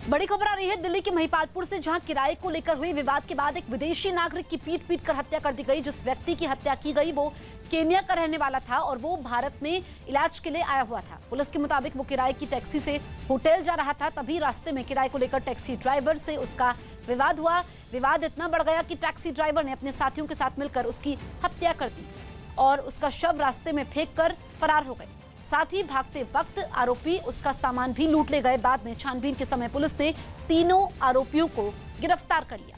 बड़ी खबर आ रही है दिल्ली के महिपालपुर से, जहां किराए को लेकर हुए विवाद के बाद एक विदेशी नागरिक की पीट कर हत्या कर दी गई। जिस व्यक्ति की हत्या की गई वो केन्या का रहने वाला था और वो भारत में इलाज के लिए आया हुआ था। पुलिस के मुताबिक वो किराए की टैक्सी से होटल जा रहा था, तभी रास्ते में किराए को लेकर टैक्सी ड्राइवर से उसका विवाद हुआ। विवाद इतना बढ़ गया कि टैक्सी ड्राइवर ने अपने साथियों के साथ मिलकर उसकी हत्या कर दी और उसका शव रास्ते में फेंक कर फरार हो गए। साथ ही भागते वक्त आरोपी उसका सामान भी लूट ले गए। बाद में छानबीन के समय पुलिस ने तीनों आरोपियों को गिरफ्तार कर लिया।